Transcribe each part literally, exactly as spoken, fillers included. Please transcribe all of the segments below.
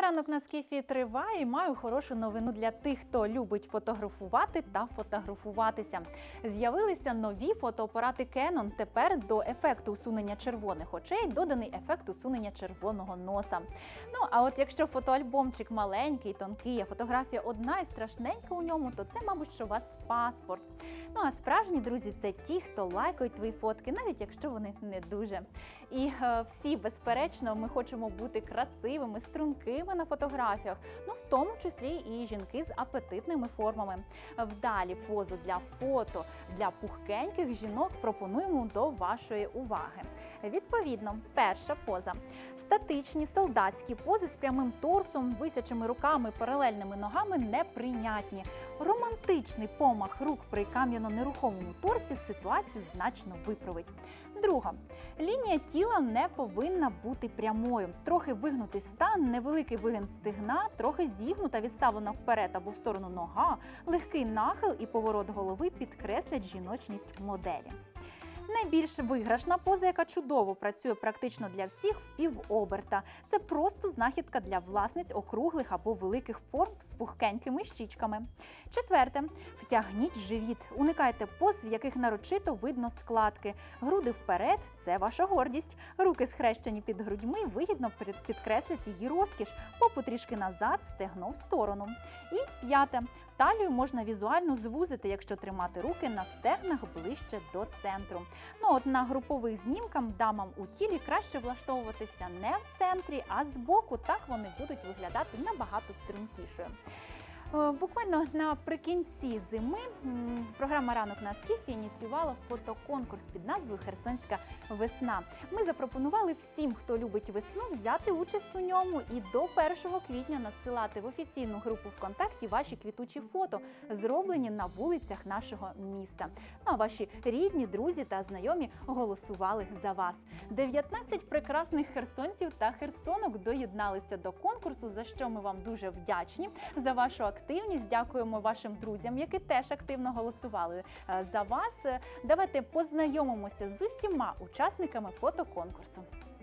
Ранок на Скіфі триває і маю хорошу новину для тих, хто любить фотографувати та фотографуватися. З'явилися нові фотоапарати Canon. Тепер до ефекту усунення червоних очей доданий ефект усунення червоного носа. Ну, а от якщо фотоальбомчик маленький, тонкий, а фотографія одна і страшненька у ньому, то це, мабуть, що у вас паспорт. Ну, а справжні друзі – це ті, хто лайкають твої фотки, навіть якщо вони не дуже. І е, всі, безперечно, ми хочемо бути красивими, стрункими на фотографіях, ну, в тому числі і жінки з апетитними формами. Вдалі позу для фото для пухкеньких жінок пропонуємо до вашої уваги. Відповідно, перша поза. Статичні солдатські пози з прямим торсом, висячими руками, паралельними ногами неприйнятні. Романтичний помах рук при кам'яно-нерухомому торсі ситуацію значно виправить. Друга. Лінія тіла не повинна бути прямою. Трохи вигнутий стан, невеликий вигин стегна, трохи зігнута, відставлена вперед або в сторону нога, легкий нахил і поворот голови підкреслять жіночність моделі. Найбільш виграшна поза, яка чудово працює практично для всіх, в півоберта. Це просто знахідка для власниць округлих або великих форм з пухкенькими щічками. Четверте. Втягніть живіт. Уникайте поз, в яких нарочито видно складки. Груди вперед – це ваша гордість. Руки схрещені під грудьми вигідно підкреслять її розкіш. Попу трішки назад, стегно в сторону. І п'яте. Талію можна візуально звузити, якщо тримати руки на стегнах ближче до центру. Ну от на групових знімках дамам у тілі краще влаштовуватися не в центрі, а збоку, так вони будуть виглядати набагато стрункішою. Буквально наприкінці зими програма «Ранок на Скіфі» ініціювала фотоконкурс під назвою «Херсонська весна». Ми запропонували всім, хто любить весну, взяти участь у ньому і до першого квітня надсилати в офіційну групу ВКонтакті ваші квітучі фото, зроблені на вулицях нашого міста. Ну а ваші рідні, друзі та знайомі голосували за вас. дев'ятнадцять прекрасних херсонців та херсонок доєдналися до конкурсу, за що ми вам дуже вдячні за вашу активність. Активність. Дякуємо вашим друзям, які теж активно голосували за вас. Давайте познайомимося з усіма учасниками фотоконкурсу.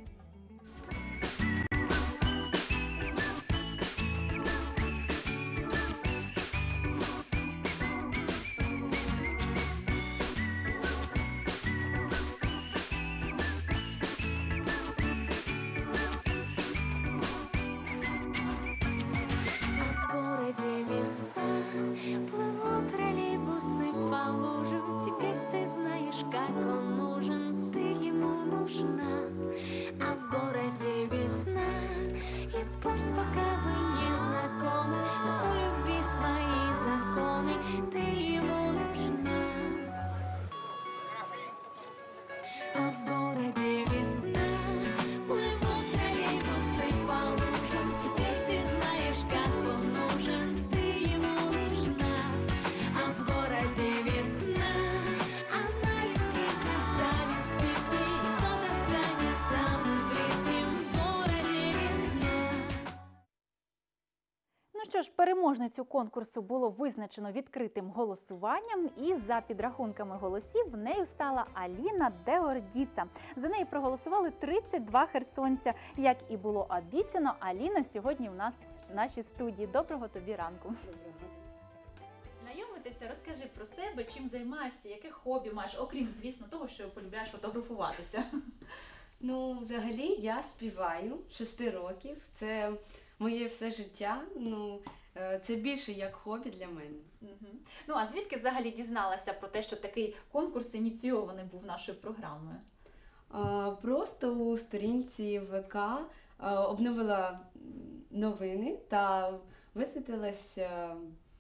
Плывут троллейбусы по лужам. Теперь ты знаешь, как он нужен. Ты ему нужна. А в городе весна. И пусть пока вы не знакомы, но у любви свои законы. Ты ему нужна. А в городе весна. Плывут троллейбусы по лужам. Теперь ты знаешь, как он нужен. Що ж, переможницю конкурсу було визначено відкритим голосуванням, і за підрахунками голосів нею стала Аліна Дегордіца. За неї проголосували тридцять два херсонця. Як і було обіцяно, Аліна сьогодні в нас в нашій студії. Доброго тобі ранку. Доброго. Знайомитися, розкажи про себе, чим займаєшся, яке хобі маєш, окрім, звісно, того, що полюбляєш фотографуватися. Ну, взагалі, я співаю шести років. Це моє все життя. Ну, це більше як хобі для мене. Угу. Ну, а звідки взагалі дізналася про те, що такий конкурс ініційований був нашою програмою? А, просто у сторінці ВК а, обновила новини та висвітилася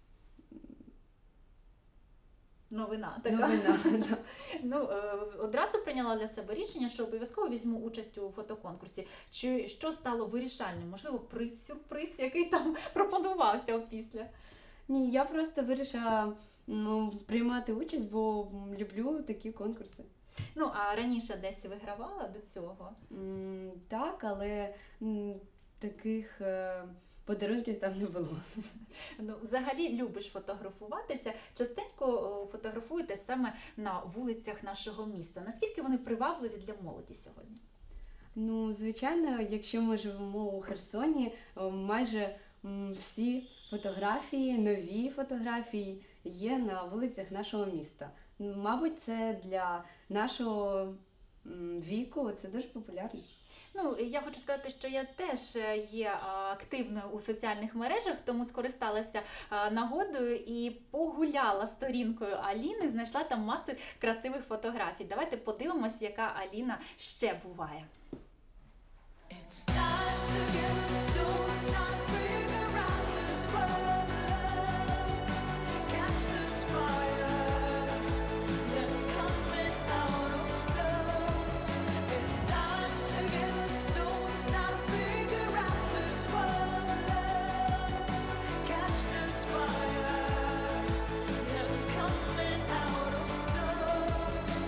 Новина така. Новина, да. Ну, одразу прийняла для себе рішення, що обов'язково візьму участь у фотоконкурсі. Чи що стало вирішальним? Можливо, приз, сюрприз, який там пропонувався опісля? Ні, я просто вирішила ну, приймати участь, бо люблю такі конкурси. Ну, а раніше десь вигравала до цього? М, так, але м, таких е, подарунків там не було. Ну, взагалі любиш фотографуватися. Частенько фотографуєте саме на вулицях нашого міста. Наскільки вони привабливі для молоді сьогодні? Ну, звичайно, якщо ми живемо у Херсоні, о, майже м, всі фотографії, нові фотографії є на вулицях нашого міста. М, Мабуть, це для нашого м, віку це дуже популярно. Ну, я хочу сказати, що я теж е, є а, активною у соціальних мережах, тому скористалася а, нагодою і погуляла сторінкою Аліни, знайшла там масу красивих фотографій. Давайте подивимось, яка Аліна ще буває. It's time to give a story, it's time to figure out this world. Catch this fire that's coming out of stones. It's time to give a story, it's time to figure out this world. Catch this fire that's coming out of stones.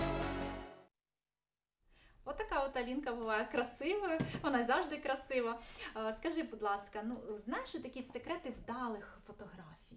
Отака от Алінка буває красивою, вона завжди красива. А, Скажи, будь ласка, ну знаєш такі секрети вдалих фотографій?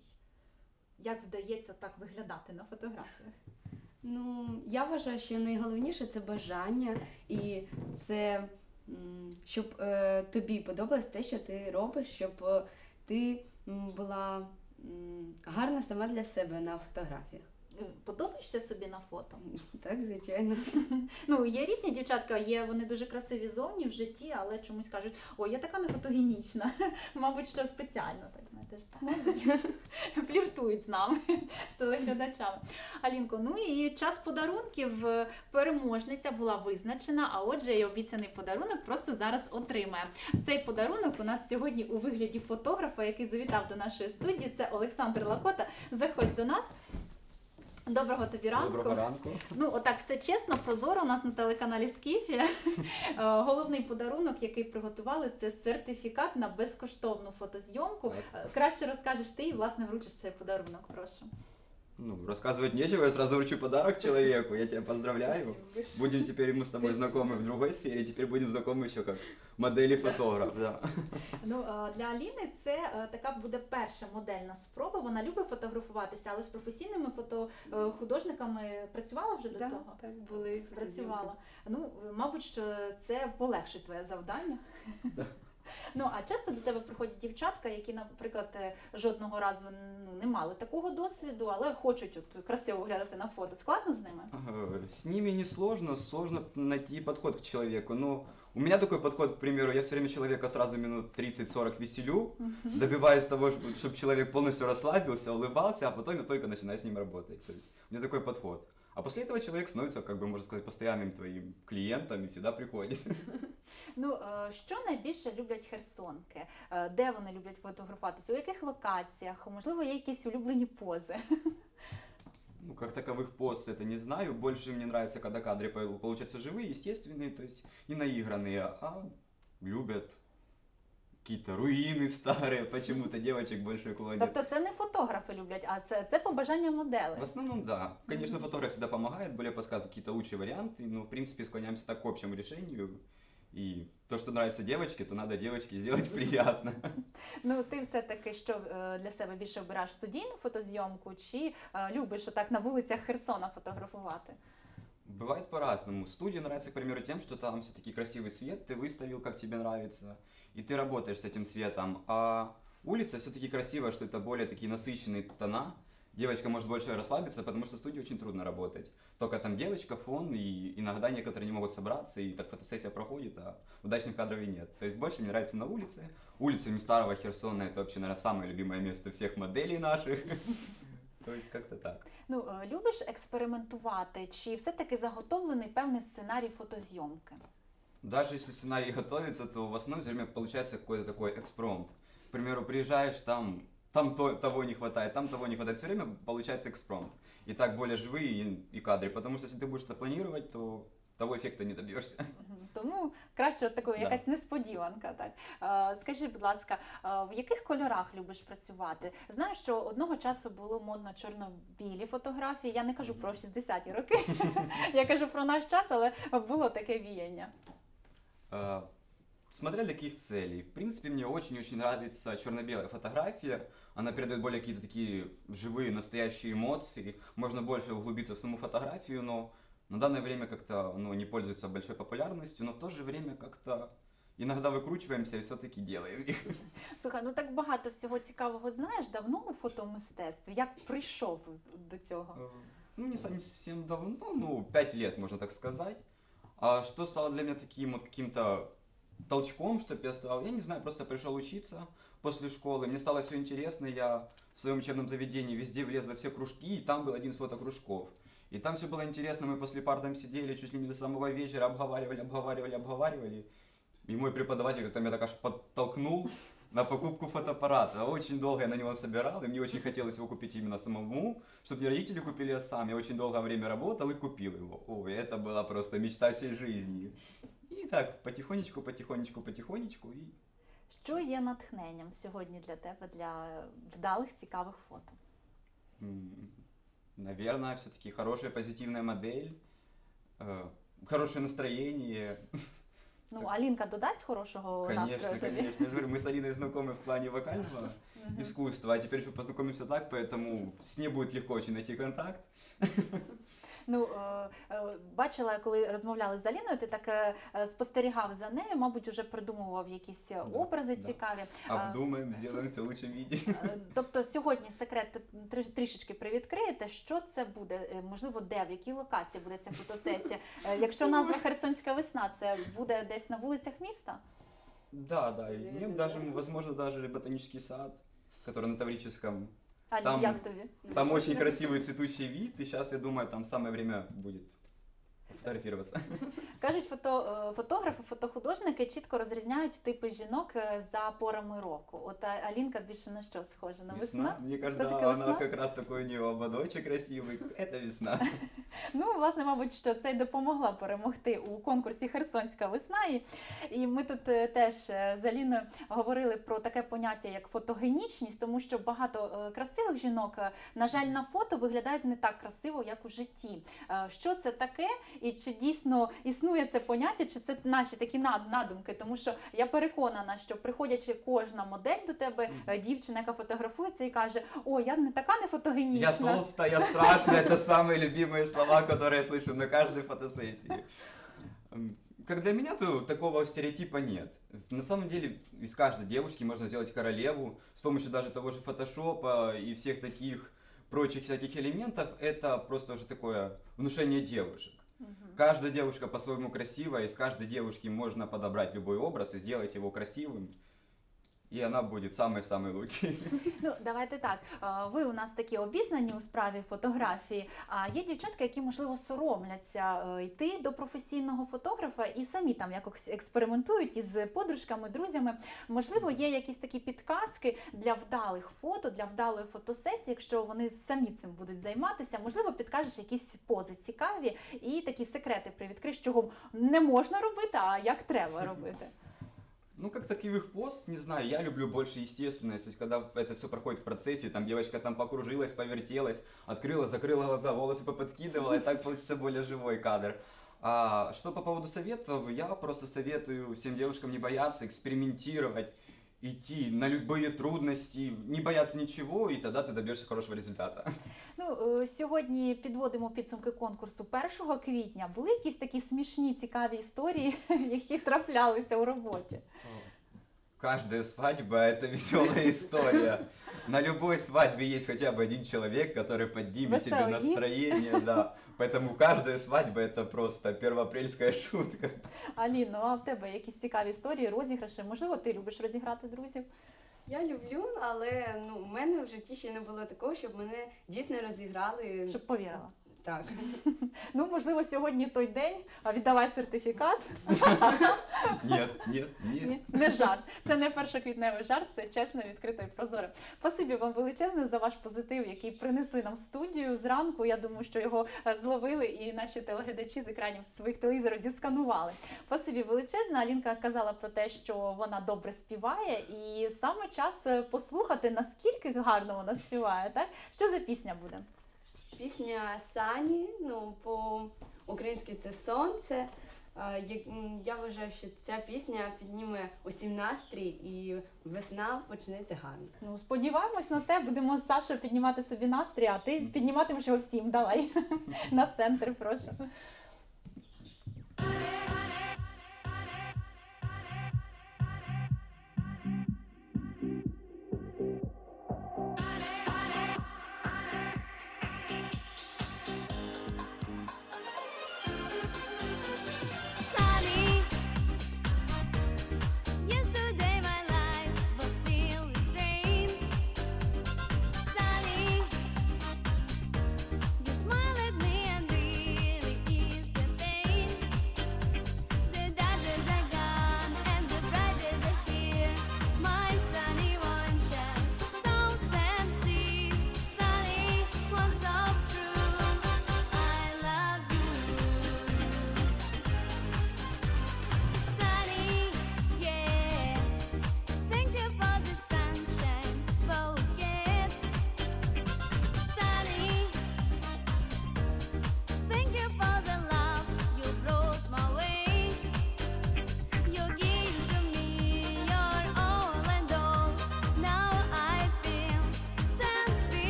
Як вдається так виглядати на фотографіях? Ну, я вважаю, що найголовніше це бажання, і це м, щоб е, тобі подобалось те, що ти робиш, щоб е, ти м, була м, гарна сама для себе на фотографіях. Е, Подобаєшся собі на фото? Так, звичайно. Ну, є різні дівчатка, є вони дуже красиві зовні в житті, але чомусь кажуть, ой, я така не фотогенічна. Мабуть, що спеціально, так знаєте, ж, мабуть, фліртують з нами, з телеглядачами. Алінко, ну і час подарунків. Переможниця була визначена, а отже, і обіцяний подарунок просто зараз отримає. Цей подарунок у нас сьогодні у вигляді фотографа, який завітав до нашої студії. Це Олександр Лакота. Заходь до нас. Доброго тобі ранку. Доброго ранку. Ну, отак все чесно, прозоро у нас на телеканалі Скіфія. Е, Головний подарунок, який приготували, це сертифікат на безкоштовну фотозйомку. Так. Е, Краще розкажеш ти і, власне, вручиш цей подарунок, прошу. Ну, рассказывать нечего, я сразу вручу подарок человеку. Я тебя поздравляю. Будем теперь мы с тобой знакомы в другой сфере, теперь будем знакомы еще как модели фотограф. Да. Ну, е, для Аліни це е, така буде перша модельна спроба. Вона любить фотографуватися, але з професійними фотохудожниками працювала вже до Так, того? так, були Працювала. Ну, мабуть, що це полегшить твоє завдання. Ну, а часто до тебе приходять дівчатка, які, наприклад, е, жодного разу ну, не мали такого досвіду, але хочуть от, красиво виглядати на фото. Складно з ними? Э, С ними не сложно, сложно найти подход к человеку. Но у меня такой подход, к примеру, я все время человека сразу минут тридцать-сорок веселю, добиваюсь того, чтобы человек полностью расслабился, улыбался, а потом я только начинаю с ним работать. То есть у меня такой подход. А после этого человек становится, как бы, можно сказать, постоянным твоим клиентом и всегда приходит. Ну, е, що найбільше люблять херсонки? Е, Де вони люблять фотографуватися? У яких локаціях? Можливо, є якісь улюблені пози? Ну, как таковых поз это не знаю. Больше мне нравится, когда кадры по- получаются живые, естественные, то есть и наигранные. А любят какие-то руины старые, почему-то девочек больше клонят. Тобто це не фотографи люблять, а це, це побажання модели. В основном, да. Конечно, фотограф всегда помогает, более подсказывает какие-то лучшие варианты, но, в принципе, склоняемся так к общему решению. И то, что нравится девочке, то надо девочке сделать приятно. Ну, ти все-таки що е, для себе більше обираєш студійну фотозйомку чи е, любиш отак на вулицях Херсона фотографувати? Бывает по-разному. Студия нравится, к примеру, тем, что там все-таки красивый свет, ты выставил, как тебе нравится, и ты работаешь с этим светом. А улица все-таки красивая, что это более такие насыщенные тона. Девочка может больше расслабиться, потому что в студии очень трудно работать. Только там девочка, фон, и иногда некоторые не могут собраться, и так фотосессия проходит, а удачных кадров и нет. То есть больше мне нравится на улице. Улица Старого Херсона — это вообще, наверное, самое любимое место всех моделей наших. То есть как-то так. Ну, е, любиш експериментувати, чи все-таки заготовлений певний сценарій фотозйомки? Даже если сценарий готовится, то в основном все время получается какой-то такой экспромт. К примеру, приезжаешь, там, там то, того не хватает, там того не хватает. Все время получается экспромт. И так более живые и, и кадры. Потому что если ты будешь это планировать, то того эффекта не добьешься. Мгм. Тому краще от такої Да. якась несподіванка. Так. Е, Скажи, будь ласка, е, в яких кольорах любиш працювати? Знаю, що одного часу було модно чорно-білі фотографії. Я не кажу про шістдесяті роки, я кажу про наш час, але було таке віяння. А, Смотря для каких целей. В принципе, мне очень-очень нравится черно-белая фотография. Она передает более какие-то такие живые, настоящие эмоции. Можно больше углубиться в саму фотографию, но На данное время как-то ну, не пользуются большой популярностью, но в то же время как-то иногда выкручиваемся и все-таки делаем их. Слухай, ну так багато всього цікавого знаєш давно у фотомистецтві. Як прийшов до цього? Э, Ну, не совсем давно, ну, пять лет, можно так сказать. А что стало для меня таким вот каким-то толчком, чтобы я стал, я не знаю, просто пришел учиться после школы, мне стало все интересно, я в своем учебном заведении везде влез во все кружки, и там был один из фотокружков. И там все было интересно, мы после пар там сидели чуть ли не до самого вечера, обговаривали, обговаривали, обговаривали. И мой преподаватель как-то меня так аж подтолкнул на покупку фотоаппарата. Очень долго я на него собирал, и мне очень хотелось его купить именно самому, чтобы не родители купили, а сам. Я очень долгое время работал и купил его. Ой, это была просто мечта всей жизни. И так, потихонечку, потихонечку, потихонечку. И... Що є натхненням сьогодні для тебе, для вдалих, цікавих фото? м, Наверное, все-таки хорошая позитивная модель, э, хорошее настроение. Ну, Алінка додасть хорошого Конечно, настрою тобі? конечно. Я же говорю, мы с Алиной знакомы в плане вокального Мгм. искусства, а теперь еще познакомимся так, поэтому с ней будет легко очень найти контакт. Ну, е, е, бачила, коли розмовляли з Аліною, ти так е, е, спостерігав за нею, мабуть, уже придумував якісь е, Да, образи да. цікаві. Е, Обдумаем, сделаем все в лучшем виде. е, Тобто сьогодні секрет трі- трішечки привідкриєте, що це буде, е, можливо, де, в якій локації буде ця фотосесія. Е, Якщо назва Херсонська весна, це буде десь на вулицях міста? Да, да, и Наверное, нет, даже, да. возможно, даже ботанический сад, который на Таврическом. Алі, Там- як тобі? Там очень красивый цветущий вид, и сейчас, я думаю, там самое время будет фотографироваться. Кажуть, фото, е, фотографи, фотохудожники чітко розрізняють типи жінок е, за порами року. От а- Алінка більше на що схожа? На весну? Весна. Мне кажется, Всё-таки она весна? как раз такой у нее ободочек красивый. Это весна. Ну, власне, мабуть, що це й допомогла перемогти у конкурсі Херсонська весна. І, і ми тут е, теж е, з Аліною говорили про таке поняття, як фотогенічність, тому що багато е, красивих жінок, е, на жаль, на фото виглядають не так красиво, як у житті. Е, Що це таке? І чи дійсно існує це поняття, чи це наші такі над- надумки? Тому що я переконана, що приходячи кожна модель до тебе, е, дівчина, яка фотографується і каже: о, я не така не фотогенічна. Я толстая, я страшная. Это самые любимые слова, которые я слышу на каждой фотосессии. М, Как для меня, то такого стереотипа нет. На самом деле, из каждой девушки можно сделать королеву с помощью даже того же фотошопа и всех таких прочих всяких элементов. Это просто уже такое внушение девушек. Мгм. Каждая девушка по-своему красивая, и с каждой девушки можно подобрать любой образ и сделать его красивым. И она будет самой-самой лучшей. Ну, давайте так. е, Ви у нас такі обізнані у справі фотографії, а є дівчатки, які, можливо, соромляться е, йти до професійного фотографа і самі там якось експериментують із подружками, друзями. Можливо, є якісь такі підказки для вдалих фото, для вдалої фотосесії, якщо вони самі цим будуть займатися. Можливо, підкажеш якісь пози цікаві і такі секрети привідкриш, чого не можна робити, а як треба робити. Ну, как таковых поз, не знаю, я люблю больше естественность, то есть когда это все проходит в процессе, там девочка там покружилась, повертелась, открыла, закрыла глаза, волосы поподкидывала, и так получится более живой кадр. А что по поводу советов, я просто советую всем девушкам не бояться, экспериментировать, идти на любые трудности, не бояться ничего, и тогда ты добьешься хорошего результата. Ну, е, сьогодні підводимо підсумки конкурсу першого квітня. Були якісь такі смішні, цікаві історії, які траплялися у роботі? Каждая свадьба – это веселая история. На любой свадьбе есть хотя бы один человек, который поднимет тебе Веселый настроение, да. Поэтому каждая свадьба – это просто первоапрельская шутка. Аліно, ну а в тебе якісь цікаві історії, розіграші? Можливо, ти любиш розіграти друзів? Я люблю, але ну, у мене в житті ще не було такого, щоб мене дійсно розіграли. Щоб повірила. Так. Ну, можливо, сьогодні той день, а віддавай сертифікат. Нет, нет, нет. Ні, не жарт. Це не першоквітневий жарт, це чесно, відкрито і прозоро. Спасибі вам величезне за ваш позитив, який принесли нам в студію зранку. Я думаю, що його е, зловили і наші телеглядачі з екранів своїх телевізорів зісканували. Спасибі величезне. Алінка казала про те, що вона добре співає, і саме час е, послухати, наскільки гарно вона співає. Так? Що за пісня буде? Пісня Сані, ну, по-українськи це сонце. Е, як- м, Я вважаю, що ця пісня підніме усім настрій і весна почнеться гарно. Ну, сподіваємось на те, будемо з Сашою піднімати собі настрій, а ти підніматимеш його всім. Давай. На центр, прошу.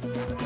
Thank